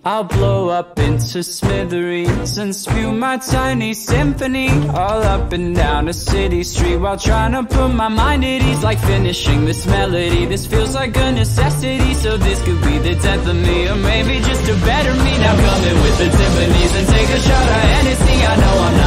I'll blow up into smithereens and spew my tiny symphony all up and down a city street, while trying to put my mind at ease. Like finishing this melody, this feels like a necessity. So this could be the death of me, or maybe just a better me. Now come in with the timpanis and take a shot of Hennessy. I know I'm not